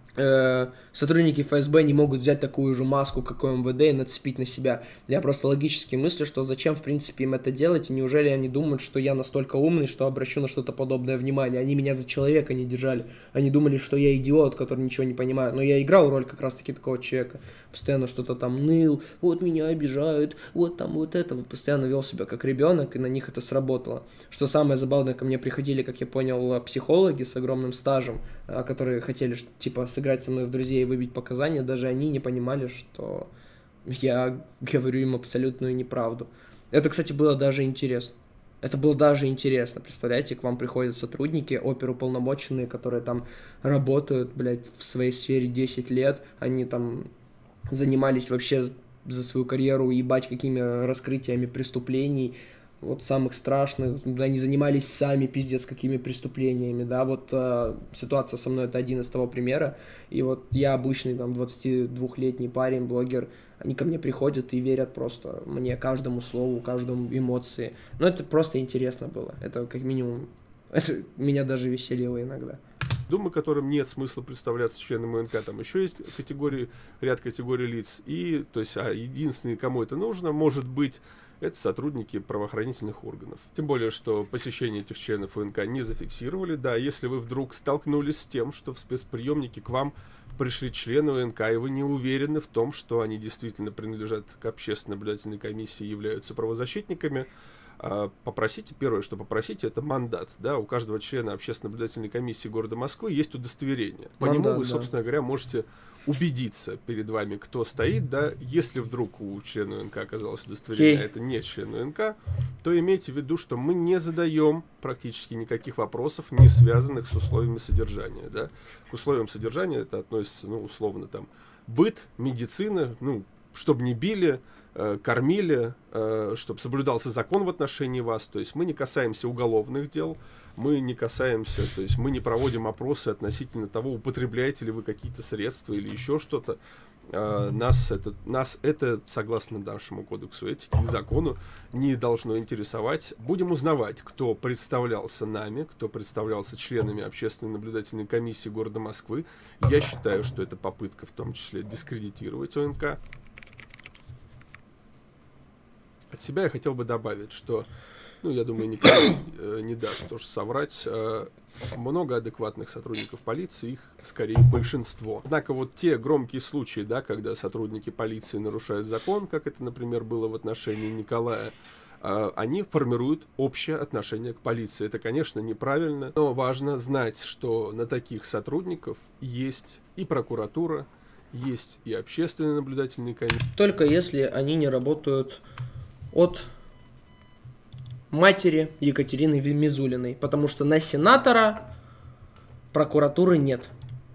сотрудники ФСБ не могут взять такую же маску, как у МВД, и нацепить на себя. Я просто логически мыслю, что зачем, в принципе, им это делать, и неужели они думают, что я настолько умный, что обращу на что-то подобное внимание. Они меня за человека не держали. Они думали, что я идиот, который ничего не понимает. Но я играл роль как раз-таки такого человека. Постоянно что-то там ныл, вот меня обижают, вот там вот это. Вот постоянно вел себя как ребенок, и на них это сработало. Что самое забавное, ко мне приходили, как я понял, психологи с огромным стажем, которые хотели, типа, сыграть со мной в друзей и выбить показания, даже они не понимали, что я говорю им абсолютную неправду. Это, кстати, было даже интересно. Это было даже интересно. Представляете, к вам приходят сотрудники, оперуполномоченные, которые там работают, блядь, в своей сфере 10 лет, они там занимались вообще за свою карьеру, ебать, какими раскрытиями преступлений, вот самых страшных, они занимались сами, пиздец, какими преступлениями, да, вот ситуация со мной это один из того примера, и вот я обычный там 22-летний парень, блогер, они ко мне приходят и верят просто мне, каждому слову, каждому эмоции, но это просто интересно было, это как минимум, это меня даже веселило иногда. Думы, которым нет смысла представляться членом УНК, там еще есть ряд категорий лиц, и, то есть, единственный, кому это нужно, может быть, это сотрудники правоохранительных органов. Тем более, что посещение этих членов УНК не зафиксировали. Да, если вы вдруг столкнулись с тем, что в спецприемнике к вам пришли члены УНК, и вы не уверены в том, что они действительно принадлежат к общественной наблюдательной комиссии и являются правозащитниками, попросите, первое, что попросите, это мандат. Да? У каждого члена общественной наблюдательной комиссии города Москвы есть удостоверение. По нему вы, собственно говоря, можете убедиться перед вами, кто стоит. Да? Если вдруг у члена УНК оказалось удостоверение, а это не член УНК, то имейте в виду, что мы не задаем практически никаких вопросов, не связанных с условиями содержания. Да? К условиям содержания это относится, ну, условно, там, быт, медицина, ну, чтобы не били, кормили, чтобы соблюдался закон в отношении вас. То есть мы не касаемся уголовных дел, мы не касаемся, то есть мы не проводим опросы относительно того, употребляете ли вы какие-то средства или еще что-то. Нас это, согласно нашему кодексу этики и закону, не должно интересовать. Будем узнавать, кто представлялся нами, кто представлялся членами общественной наблюдательной комиссии города Москвы. Я считаю, что это попытка в том числе дискредитировать ОНК. От себя я хотел бы добавить, что, ну, я думаю, никто не даст тоже соврать, много адекватных сотрудников полиции, их скорее большинство. Однако вот те громкие случаи, да, когда сотрудники полиции нарушают закон, как это, например, было в отношении Николая, они формируют общее отношение к полиции. Это, конечно, неправильно, но важно знать, что на таких сотрудников есть и прокуратура, Есть и общественные наблюдательные комиссии. Только если они не работают от матери Екатерины Мизулиной, потому что на сенатора прокуратуры нет.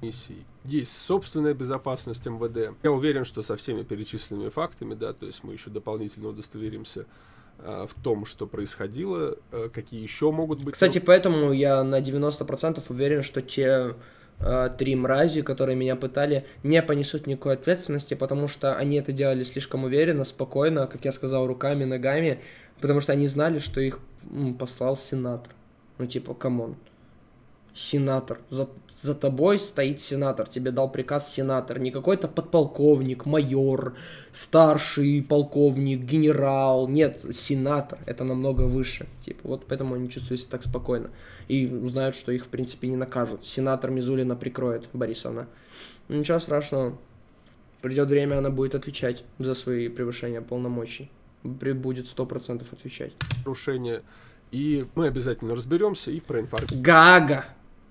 Есть собственная безопасность МВД. Я уверен, что со всеми перечисленными фактами, да, то есть мы еще дополнительно удостоверимся в том, что происходило, какие еще могут быть... Кстати, поэтому я на 90% уверен, что те 3 мрази, которые меня пытали, не понесут никакой ответственности, потому что они это делали слишком уверенно, спокойно, как я сказал, руками, ногами, потому что они знали, что их послал сенатор. Ну, типа, камон. Сенатор. За тобой стоит сенатор. Тебе дал приказ сенатор. Не какой-то подполковник, майор, старший полковник, генерал. Нет, сенатор. Это намного выше. Типа, вот поэтому они чувствуют себя так спокойно. И знают, что их, в принципе, не накажут. Сенатор Мизулина прикроет Борисовна. Ничего страшного. Придет время, она будет отвечать за свои превышения полномочий. Будет 100% отвечать. Нарушения. И мы обязательно разберемся и проинформируем. Гага!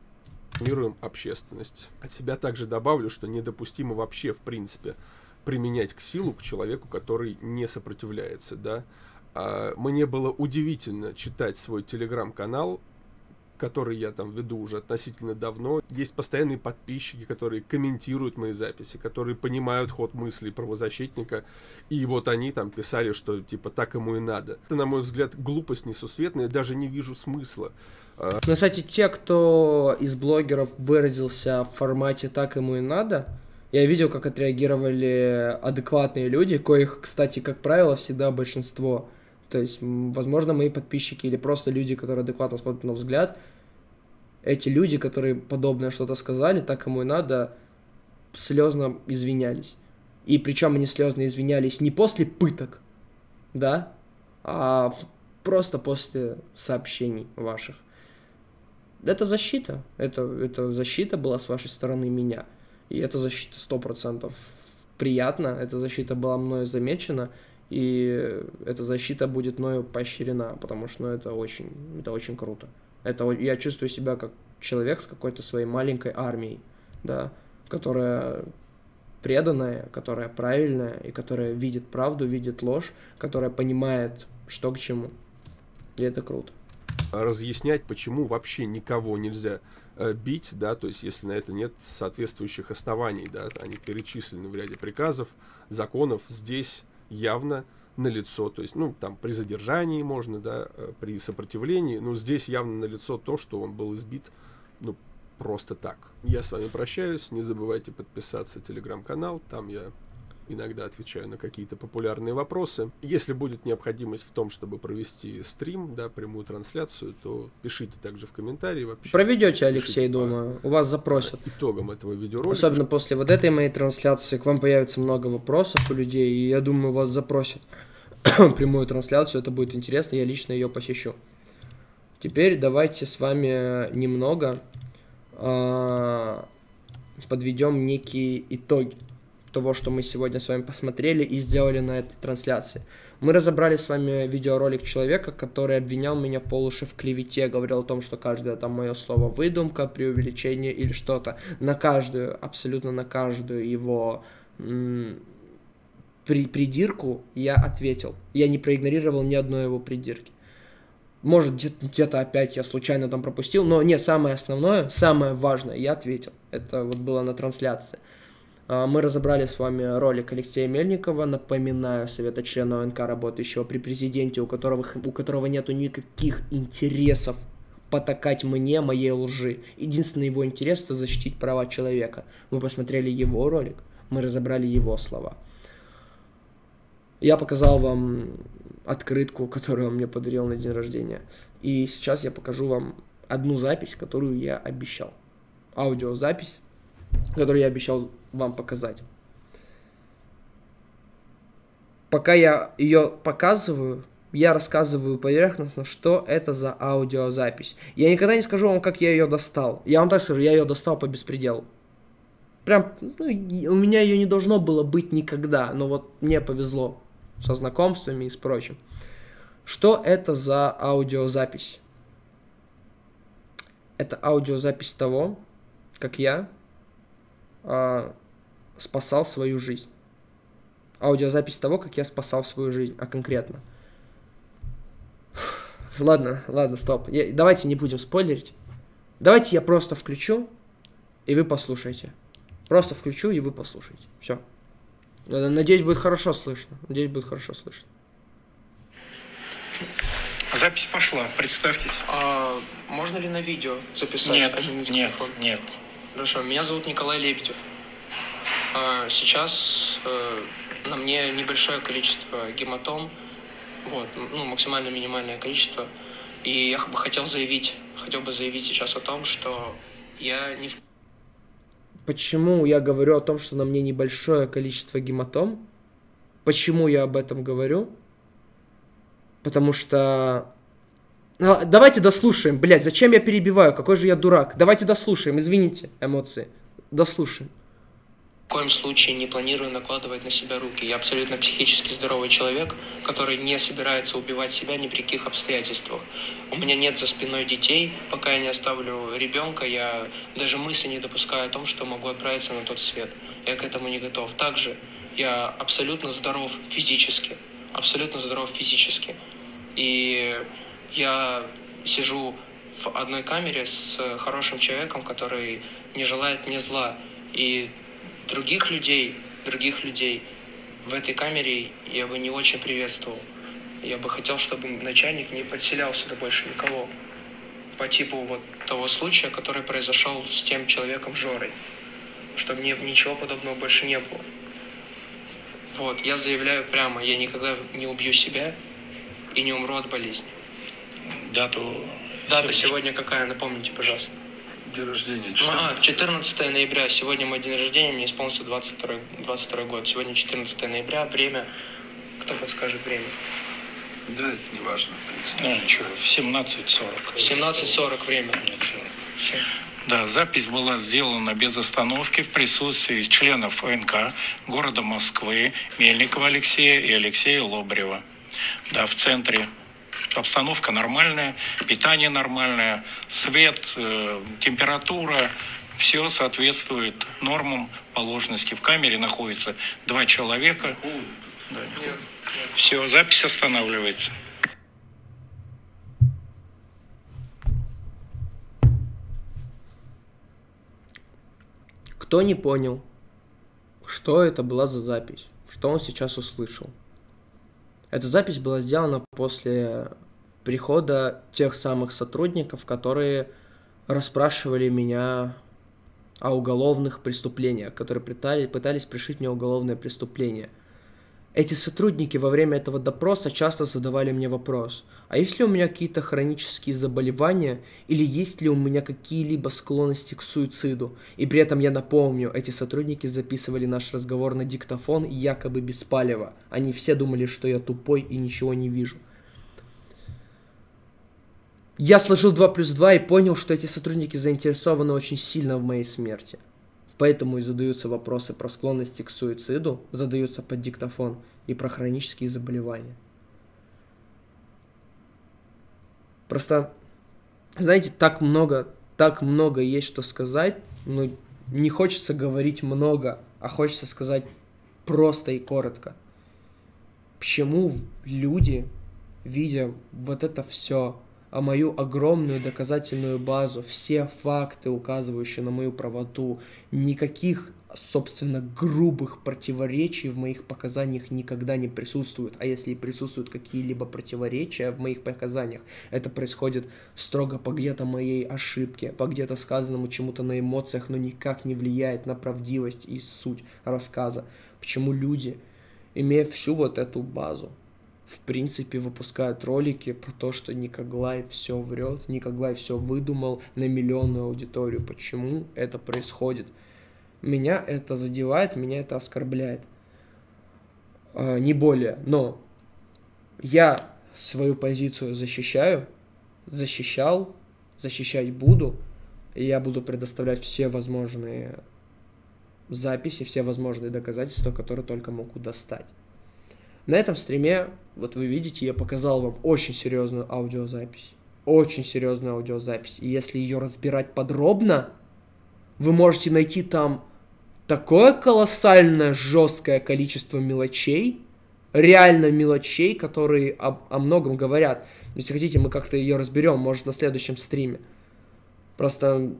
Общественность. От себя также добавлю, что недопустимо вообще, в принципе, применять к силу к человеку, который не сопротивляется, да. Мне было удивительно читать свой телеграм-канал, который я там веду уже относительно давно. Есть постоянные подписчики, которые комментируют мои записи, которые понимают ход мыслей правозащитника, и вот они там писали, что типа так ему и надо. Это, на мой взгляд, глупость несусветная, я даже не вижу смысла. Ну, кстати, те, кто из блогеров выразился в формате «так ему и надо», я видел, как отреагировали адекватные люди, коих, кстати, как правило, всегда большинство. То есть, возможно, мои подписчики или просто люди, которые адекватно смотрят на взгляд, эти люди, которые подобное что-то сказали, так ему и надо, слезно извинялись. И причем они слезно извинялись не после пыток, да, а просто после сообщений ваших. Это защита. Это защита была с вашей стороны меня. И эта защита 100% приятна. Эта защита была мною замечена. И эта защита будет мною поощрена. Потому что это очень круто. Я чувствую себя как человек с какой-то своей маленькой армией. Да, которая преданная, которая правильная. И которая видит правду, видит ложь. Которая понимает, что к чему. И это круто. Разъяснять, почему вообще никого нельзя бить, да, то есть если на это нет соответствующих оснований, да, они перечислены в ряде приказов, законов, здесь явно налицо, то есть, ну, там при задержании можно, да, при сопротивлении, но здесь явно налицо то, что он был избит, ну, просто так. Я с вами прощаюсь, не забывайте подписаться на телеграм-канал, там я иногда отвечаю на какие-то популярные вопросы. Если будет необходимость в том, чтобы провести стрим, да, прямую трансляцию, то пишите также в комментарии. Вообще, проведете, Алексей, думаю. У вас запросят. Итогом этого видеоролика. Особенно после вот этой моей трансляции к вам появится много вопросов у людей, и я думаю, вас запросят прямую трансляцию. Это будет интересно, я лично ее посещу. Теперь давайте с вами немного подведем некие итоги того, что мы сегодня с вами посмотрели и сделали на этой трансляции. Мы разобрали с вами видеоролик человека, который обвинял меня по уши в клевете, говорил о том, что каждое там мое слово выдумка, преувеличение или что-то. На каждую, абсолютно на каждую его придирку я ответил. Я не проигнорировал ни одной его придирки. Может, где-то опять я случайно там пропустил, но нет, самое основное, самое важное я ответил. Это вот было на трансляции. Мы разобрали с вами ролик Алексея Мельникова, напоминаю, совета члена ОНК, работающего при президенте, у которого нету никаких интересов потакать мне, моей лжи. Единственный его интерес — это защитить права человека. Мы посмотрели его ролик, мы разобрали его слова. Я показал вам открытку, которую он мне подарил на день рождения. И сейчас я покажу вам одну запись, которую я обещал. Аудиозапись, которую я обещал вам показать. Пока я ее показываю, я рассказываю поверхностно, что это за аудиозапись. Я никогда не скажу вам, как я ее достал. Я вам так скажу, я ее достал по беспределу. Прям, у меня ее не должно было быть никогда, но вот мне повезло со знакомствами и с прочим. Что это за аудиозапись? Это аудиозапись того, как я спасал свою жизнь. Аудиозапись того, как я спасал свою жизнь, а конкретно. Ладно, стоп. Давайте не будем спойлерить. Давайте я просто включу, и вы послушайте. Просто включу, и вы послушайте. Все. Надеюсь, будет хорошо слышно. Запись пошла, представьтесь. Можно ли на видео записать? Нет. Хорошо, меня зовут Николай Лебедев. Сейчас на мне небольшое количество гематом, вот, максимально минимальное количество. И я хотел бы заявить сейчас о том, что я не... Почему я говорю о том, что на мне небольшое количество гематом? Почему я об этом говорю? Потому что... Давайте дослушаем, блядь, зачем я перебиваю? Какой же я дурак? Давайте дослушаем, извините, эмоции. Дослушаем. В коем случае не планирую накладывать на себя руки. Я абсолютно психически здоровый человек, который не собирается убивать себя ни при каких обстоятельствах. У меня нет за спиной детей. Пока я не оставлю ребенка, я даже мысли не допускаю о том, что могу отправиться на тот свет. Я к этому не готов. Также я абсолютно здоров физически. И я сижу в одной камере с хорошим человеком, который не желает мне зла. И других людей в этой камере я бы не очень приветствовал. Я бы хотел, чтобы начальник не подселял сюда больше никого. По типу вот того случая, который произошел с тем человеком Жорой. Чтобы ничего подобного больше не было. Вот, я заявляю прямо, я никогда не убью себя и не умру от болезни. Дата сегодня какая, напомните, пожалуйста. День рождения. 14 ноября. Сегодня мой день рождения, мне исполнился 22 год. Сегодня 14 ноября. Время. Кто подскажет время? Да, это не важно. Ничего. В 17:40. 17:40 время. Нет, 40. Да, запись была сделана без остановки в присутствии членов ОНК города Москвы, Мельникова Алексея и Алексея Лобарева. Да, в центре. Обстановка нормальная, питание нормальное, свет, температура, все соответствует нормам положенности. В камере находится 2 человека. Да. Все, запись останавливается. Кто не понял, что это была за запись, что он сейчас услышал? Эта запись была сделана после прихода тех самых сотрудников, которые расспрашивали меня о уголовных преступлениях, которые пытались пришить мне уголовное преступление. Эти сотрудники во время этого допроса часто задавали мне вопрос: а есть ли у меня какие-то хронические заболевания или есть ли у меня какие-либо склонности к суициду? И при этом я напомню, эти сотрудники записывали наш разговор на диктофон якобы без палева. Они все думали, что я тупой и ничего не вижу. Я сложил 2 + 2 и понял, что эти сотрудники заинтересованы очень сильно в моей смерти. Поэтому и задаются вопросы про склонности к суициду, задаются под диктофон, и про хронические заболевания. Просто, знаете, так много есть что сказать, но не хочется говорить много, а хочется сказать просто и коротко. Почему люди, видя вот это все, а мою огромную доказательную базу, все факты, указывающие на мою правоту, никаких, собственно, грубых противоречий в моих показаниях никогда не присутствует. А если и присутствуют какие-либо противоречия в моих показаниях, это происходит строго по где-то моей ошибке, по где-то сказанному чему-то на эмоциях, но никак не влияет на правдивость и суть рассказа. Почему люди, имея всю вот эту базу, в принципе, выпускают ролики про то, что Никоглай все врет, Никоглай все выдумал на миллионную аудиторию. Почему это происходит? Меня это задевает, меня это оскорбляет. Не более. Но я свою позицию защищаю, защищал, защищать буду. И я буду предоставлять все возможные записи, все возможные доказательства, которые только могу достать. На этом стриме, вот вы видите, я показал вам очень серьезную аудиозапись. Очень серьезную аудиозапись. И если ее разбирать подробно, вы можете найти там такое колоссальное, жесткое количество мелочей, реально мелочей, которые о многом говорят. Если хотите, мы как-то ее разберем, может, на следующем стриме. Просто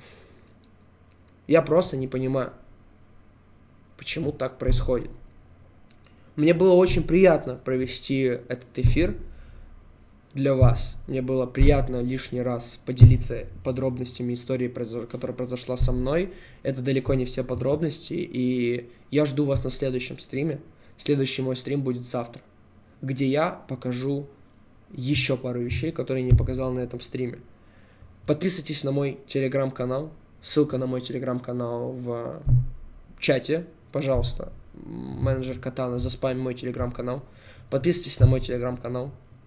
я просто не понимаю, почему так происходит. Мне было очень приятно провести этот эфир для вас. Мне было приятно лишний раз поделиться подробностями истории, которая произошла со мной. Это далеко не все подробности, и я жду вас на следующем стриме. Следующий мой стрим будет завтра, где я покажу еще пару вещей, которые не показал на этом стриме. Подписывайтесь на мой телеграм-канал. Ссылка на мой телеграм-канал в чате. Пожалуйста, менеджер Катана, заспами мой телеграм-канал. Подписывайтесь на мой телеграм-канал.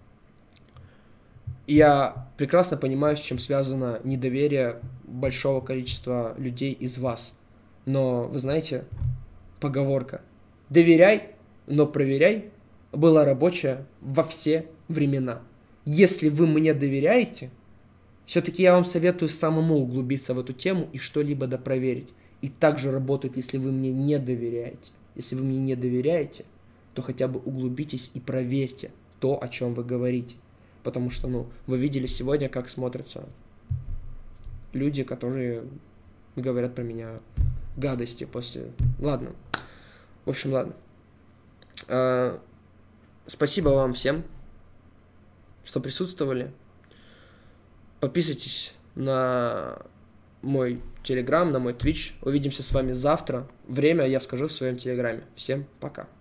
Я прекрасно понимаю, с чем связано недоверие большого количества людей из вас. Но, вы знаете, поговорка «доверяй, но проверяй» была рабочая во все времена. Если вы мне доверяете, все-таки я вам советую самому углубиться в эту тему и что-либо допроверить. И также работает, если вы мне не доверяете. Если вы мне не доверяете, то хотя бы углубитесь и проверьте то, о чем вы говорите. Потому что, вы видели сегодня, как смотрятся люди, которые говорят про меня гадости после... Ладно. В общем, ладно. Спасибо вам всем, что присутствовали. Подписывайтесь на мой Телеграм, на мой Твич. Увидимся с вами завтра. Время я скажу в своем Телеграме. Всем пока.